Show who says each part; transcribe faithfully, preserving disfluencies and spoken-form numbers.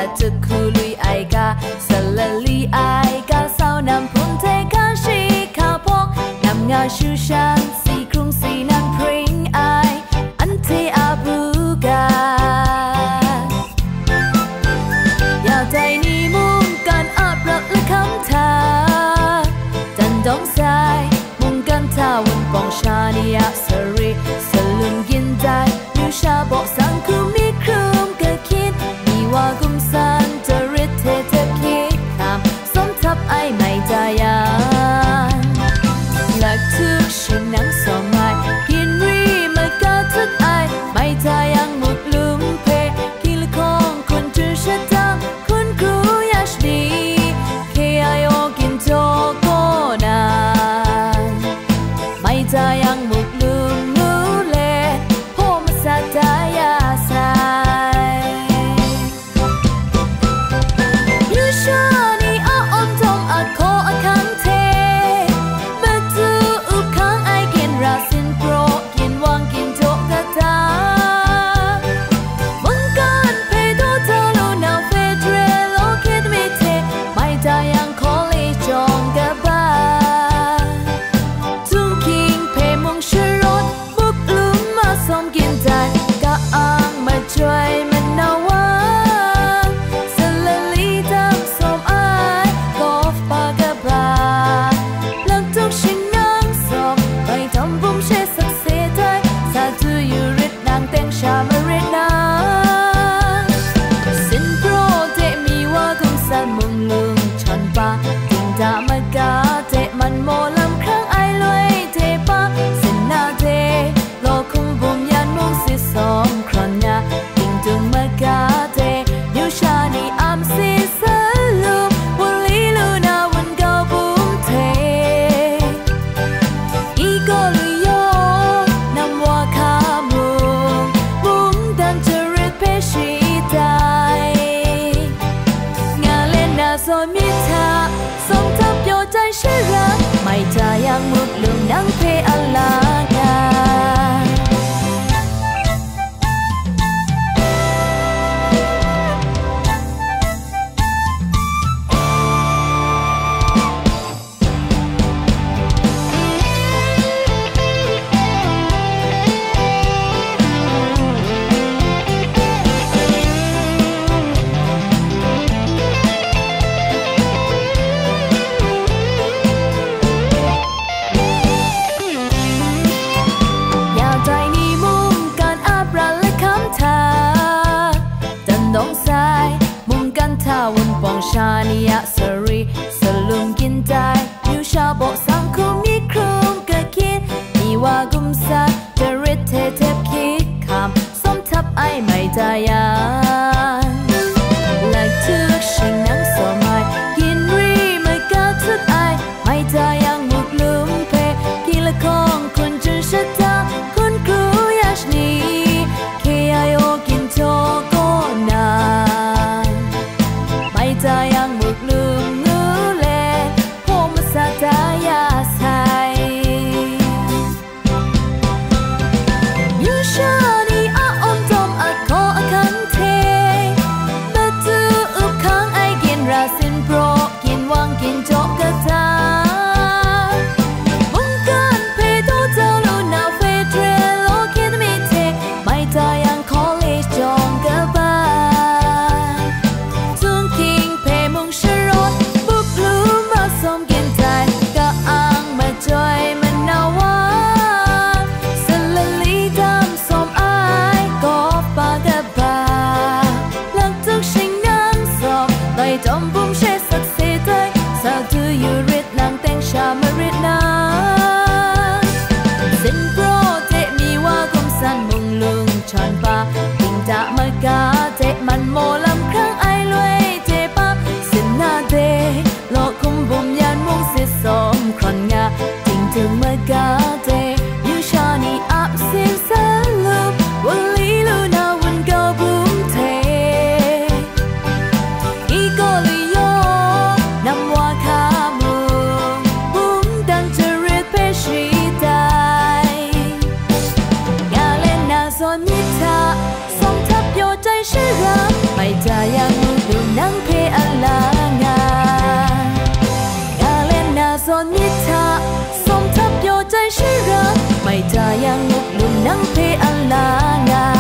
Speaker 1: จะคูลุยไอกาสละลีไอกาสาวนำพุนเทคาชีคาพกนำงาชูชันสีกรุงสีนังพริงไออันเทอาบูกาอยากใจนี้มุ่งกันอับรักและคำทาจันดงสายมุ่งกันท่าวันปองชาเนียสรีสลุนกินใจยูชาบอกสังคุมีครุมกะคิดมีว่ากุมสันจะริดเทเทคิดคำสมทับไอไม่ใจยานหลักทุกชิ้นนังสมัยกินรีมากาทุกไอไม่ใจยังมุดลุมเพกิลคงคนจืดชะตาคนครูยาชดีเคไอโอกินโจโกนาไม่ใจยังมุดลุมนูเลพ่อมาสัตยาสายยูชานีอาอมทองอาโคอาคังเทบัดจูอุบคังไอกินราสินโปรกินวางกินโจกะตามังกันเพโดเทโลนาเฟเดรโลคิดไม่เทไม่ใจยังคอลีจงกะบาทุ่งคิงเพมงชรดบุกลุมมาสมกินใจกะอังมาช่วยมันนาวาสละลีดำสมไอกอฟปากะบาหลังทุกชิ้นนังสมไปทำบุ้มเชสักเสียใจสาธุยูริดนางเต็งชามาเรนาสินโปรเจมีว่ากุมสันมุงลุงชนปาติงดามากาเจมันโมลำครั้งไอลอยเทปาสินนาเทโลคุมบุมยันมุงสิสมครอนยาติงจุงมากาเทยูชานีอัมสิสลุมวันลีลูนาวันเกาบุมเทอีโกลุยโยนำว่าขามุงบุมดันจะริดเพชีไดงาเล่นนาโซมิทาสมทับโยใจเชรักไม่ใจยังมุดลุมนังเพอลากาอยากใจนี้มุ่งการอับรักและคำทาจันดงสายมุ่งกันท่าวันปองชาเนียสรีสลุมกินใจยูชาบอกสังคุมีครุมกะคิดมีว่ากุมสัตจะริดเทเทคิดคำสมทับไอไม่ใจยานหลักทุกชิ้นนังสมัยกินรีมากาทุกไอไม่ใจยังมุกลุมเพกิละคงคนจืดชะตาคนครูยาชนีเคไอโอกินโจโกนาไม่ใจยังมุกลุมนูเลพ่อมาสัตยาสายยูชานีอาอมทองอาโคอาคังเทบัดจูอุบคังไอกินราสินโปรกินวางกินโจกะตามังกันเพโดเทโลนาเฟเดรโลคิดไม่เทไม่ใจยังคอลีจงกะบาทุ่งคิงเพมงชรดบุกลุมมาสมกินใจกะอังมาช่วยมันนาวาสละลีดำสมไอกอฟปากะบาหลังทุกชิ้นนังสมไปทำบุ้มเชสักเสียใจสาธุยูริดนางเต็งชามาเรนาสินโปรเจมีว่ากุมสันมุงลุงชนปาติงดามากาเจมันโมลำครั้งไอลอยเทปาสินนาเดโลคุมบุมยันมุงสิสมครอนยาติงถึงมากาเจยูชานีอับสิสลุมวันลีลูนาวันเกาบุมเทอีโกลุยโยนำว่าขามุงบุมดันจะริดเพชีไดงาเล่นนาโซมิทาสมทับโยใจเชรักไม่ใจยังมุดลุม mai ta yang ngục lum nang pe an la nga